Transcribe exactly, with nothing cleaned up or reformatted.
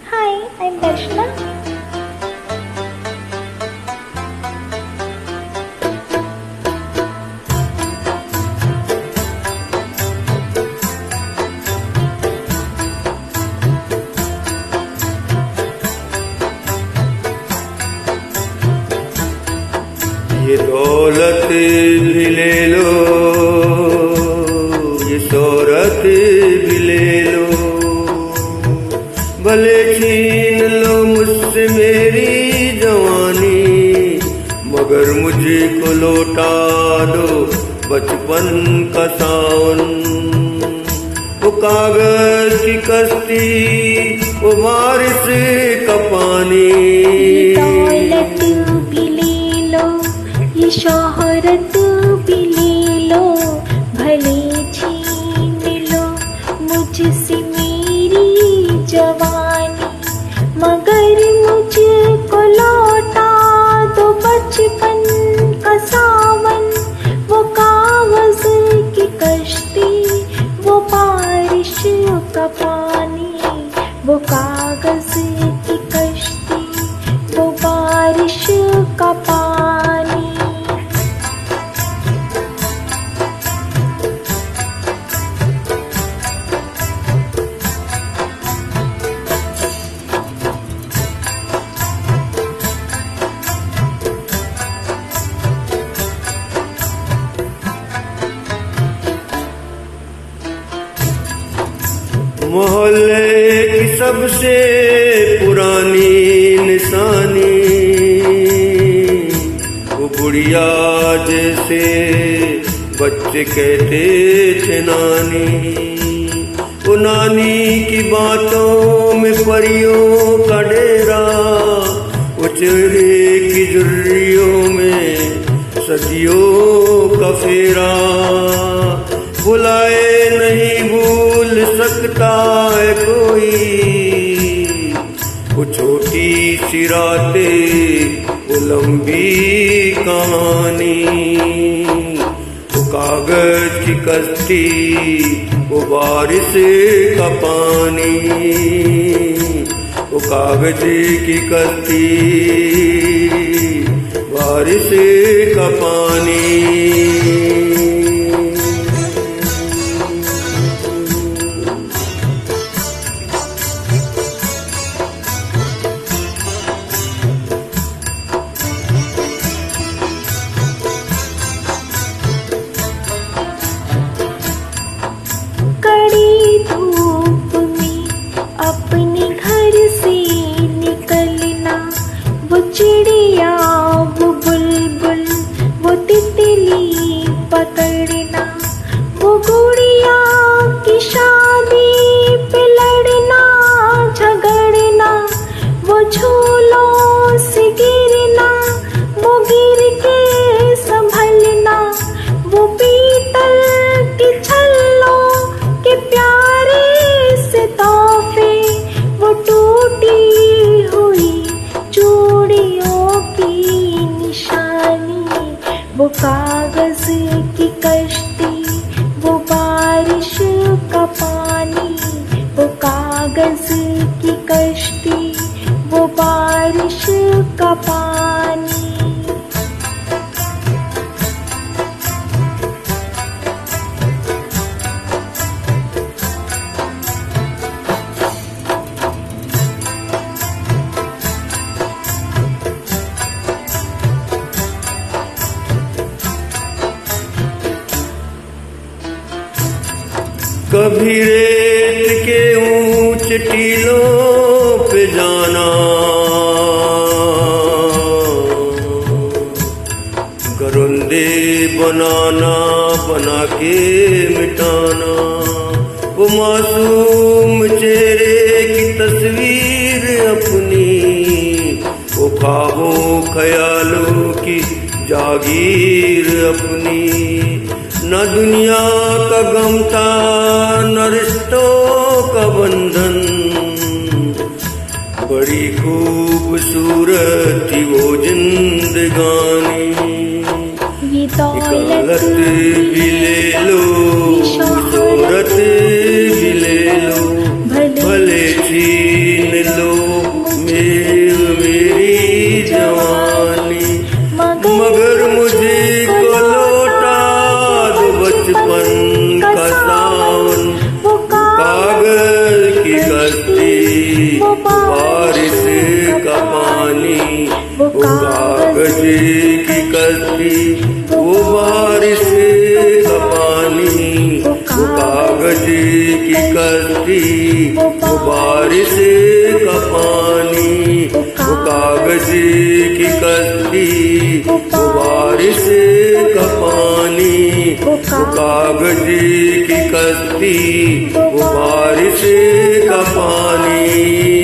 Hi, I'm Darshana. ये दौलत भी ले लो, ये शोहरत भी ले लो, भले छीन लो मुझसे मेरी जवानी, मगर मुझे को लौटा दो बचपन का सावन। वो कागज की कश्ती, वो बारिश का पानी। दौलत भी ले लो, ये शोहरत भी ले लो, भले छीन लो मुझसे मेरी जवानी, मगर मुझको लौटा दो बचपन का सावन। वो कागज की कश्ती, वो बारिश का पानी, वो कागज की कश्ती, वो बारिश का पानी। मोहल्ले की सबसे पुरानी निशानी, वो बुढ़िया जैसे बच्चे कहते थे नानी। वो नानी की बातों में परियों का डेरा, वो चेहरे की झुर्रियों में सदियों का फेरा। बुलाए नहीं भूल सकता है कोई, वो छोटी सी रातें, वो लंबी कहानी। वो कागज की कश्ती, वो बारिश का पानी। वो कागज की कश्ती, बारिश का पानी। चिड़िया वो बुलबुल, वो तितली पकड़ना, वो गुड़िया की शादी पे लड़ना झगड़ना, वो झूलों से गिरना, वो गिर के संभलना, वो पीतल की छल्लों के प्यारे से तोहफे, वो टूटी हुई चूड़ियों की निशानी। वो कागज की कश्ती, वो बारिश का पानी। वो कागज की कश्ती, वो बारिश का पानी। कभी रेत के ऊंचे टीलों पे जाना, घरौंदे बनाना बना के मिटाना। वो मासूम चेहरे की तस्वीर अपनी, वो ख्वाबों ख्यालों की जागीर अपनी। न दुनिया का गम था, न रिश्तों का बंधन, बड़ी खूबसूरत थी वो जिंदगानी। ये दौलत भी ले लो, शोहरत भी ले लो, भले छीन लो की कश्ती वो बारिश का पानी, वो कागज की कश्ती वो बारिश का पानी, वो कागज की कश्ती वो बारिश का पानी, वो कागज की कश्ती वो बारिश का पानी।